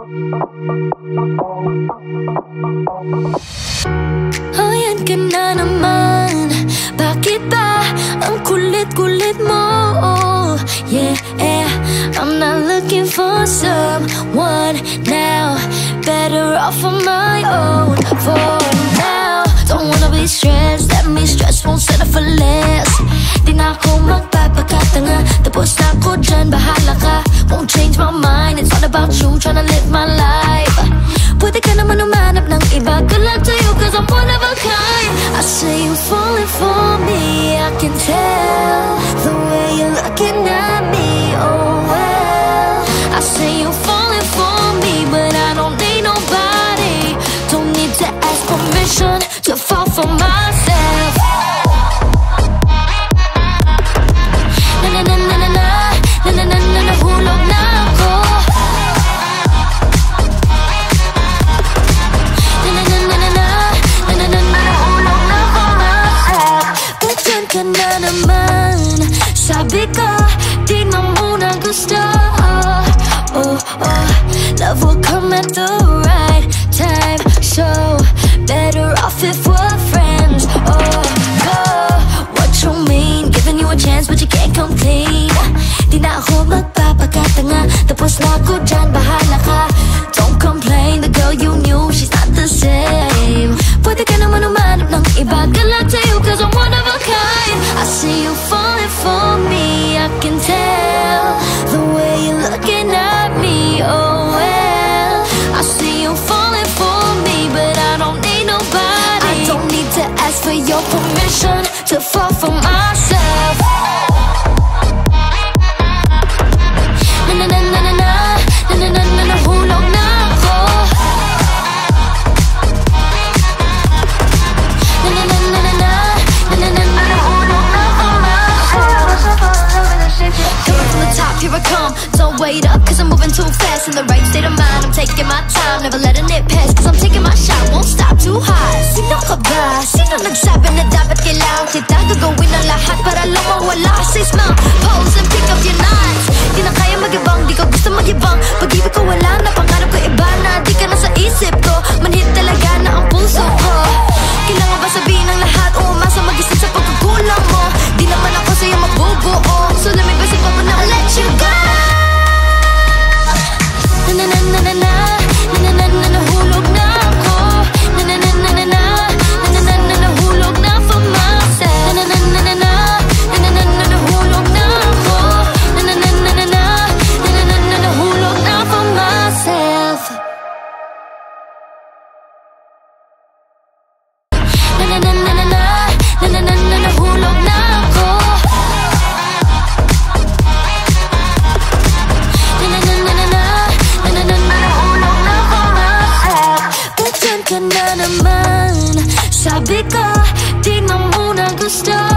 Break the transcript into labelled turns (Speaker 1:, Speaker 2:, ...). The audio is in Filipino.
Speaker 1: Oh, yan ka na naman. Bakit ba ang kulit-kulit mo? Oh, yeah, I'm not looking for someone now. Better off on my own for now. Don't wanna be stressed, let me stress, won't settle for less. Di na ako magpapakatanga, tapos na ako dyan, bahala ka. Won't change my mind, it's all about you, tryna live my life. Pwede ka naman umanap ng iba, good luck to you, cause I'm one of a kind. I see you falling for me, I can tell the way you're looking at me, oh well. I see you falling for me, but I don't need nobody. Don't need to ask permission to fall for myself. Na na na na na na, na na na na, nahulog na ako. Na na na na na na, na na na na, nahulog na ako myself. But dyan ka na naman, sabi ko, di mo muna gusto. Oh, love will come at the right time, so better off if we're friends. Oh, what you mean? Giving you a chance but you can't come clean. Di na ako magpapakatanga, tapos na ako dyan, bahala ka. Don't complain, the girl you knew, she's not the same. Pwede ka naman umanap ng iba, good luck to you, cause I'm one of a kind. I see you falling for me, I can tell the way you're looking at me, oh well. I see you falling for me, but I don't need nobody. I don't need to ask for your permission to fall for myself. Na na na na na na, na na na na, nahulog na ako. Na na na na na na, na na na na, nahulog na ako myself. Coming from the top, here I come. Don't wait up, cause I'm moving too fast. In the right state of mind, I'm taking my time, never letting it pass, cause I'm taking my shot, won't stop too high. Sino ka ba? Sino nagsabi na dapat kailangan kita? Gagawin ang lahat para lang mawala. Say smile, pose and pick up your knives. Di na kaya mag-ibang, di ko gusto mag-ibang. Pag-ibig ko wala na, pangarap ko iba na. Di ka na sa isip ko, manhid talaga na ang puso ko. Kailangan ba sabihin ang lahat o umasa mag-isip sa pagkukulang mo? Di naman ako sa'yo mabubuo, so let me basic pa na I'll let you go. Na na na na na na, na na na na, nahulog na ako. Na na na na na na, na na na na, nahulog na for myself. Na na na na na na, na na na na, nahulog na ako. Na na na na na na, na na na na, nahulog na for myself. Na na na na na na, na na na na, nahulog na ako. Na na na na na na, na na na na, nahulog na ako myself. But dyan ka na naman, sabi ko, di mo muna gusto.